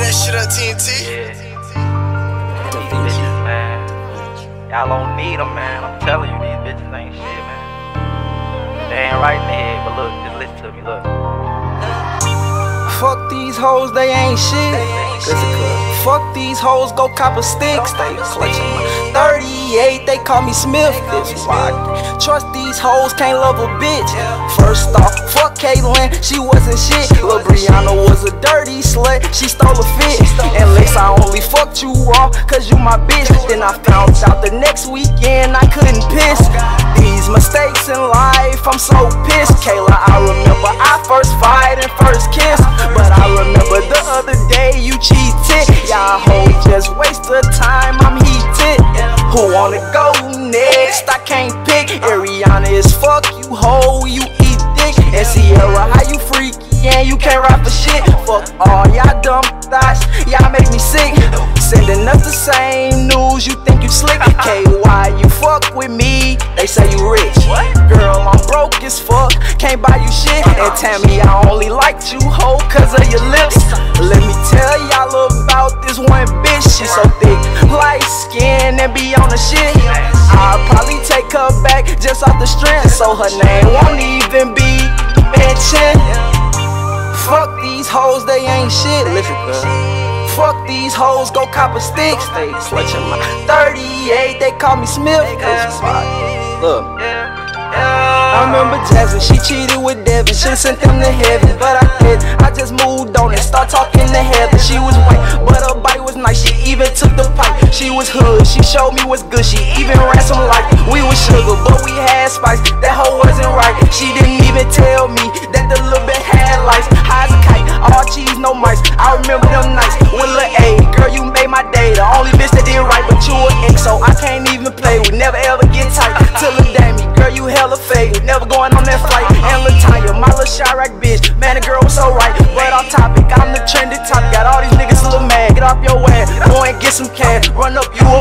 that shit up, TNT. Yeah. These bitches, man. Y'all don't need them, man. I'm telling you, these bitches ain't shit, man. They ain't right in the head, but look, just listen to me, look. Fuck these hoes, they ain't shit. Fuck these hoes, go cop a stick. Stay clutching my 38, they call me Smith. This why I trust these hoes, can't love a bitch. First off, fuck Caitlyn, she wasn't shit. Lil' Brianna was a dirty slut, she stole a fit. And Lex, I only fucked you raw, cause you my bitch. Then I found out the next weekend I couldn't piss. These mistakes in life, I'm so pissed. Kayla, I remember our first fight and first kiss. But I remember the other day you cheated. Y'all hoes just waste the time, I'm heated. Who wanna go next? I can't pick. Ariana is fuck you hoe, you eat dick. And Sierra, how you freaky and you can't rap for shit. Fuck all y'all dumb thoughts, y'all make me sick. Sending us the same news, you think you slick. KY, you fuck with me, they say you rich. Girl, I'm broke as fuck, can't buy you shit. And Tammy, I only liked you, hoe, cause of your lips. Let me tell y'all about this one bitch. She so thick, light skin, and be on the shit. I'll probably take her back just off the strength, so her name won't even be mentioned. Fuck these hoes, they ain't shit. Listen, fuck these hoes, go cop a stick. Stay clutching my 38, they call me Smith. Look, I remember Jasmine, she cheated with Devin. Should've sent them to heaven, but I did. I just moved on and start talking to Heather. She was white, but her bite was nice. She even took the pipe. She was hood, she showed me what's good. She even ran some light. We was sugar, but we had spice. That hoe wasn't right. She didn't even tell me that the little bit had lice. High as a kite, all cheese, no mice. I remember them nights with Lil A. Girl, you made my day. The only bitch that did right, but you an ex, so I can't even play. We never ever get tight. Till the Dammy, girl, you hella fake. Never going on that flight. And Latanya, my little Chirac bitch. Man, the girl was so right. But off topic, I'm the trendy top. Got all these niggas a little mad. Get off your ass, go and get some cash. Run up you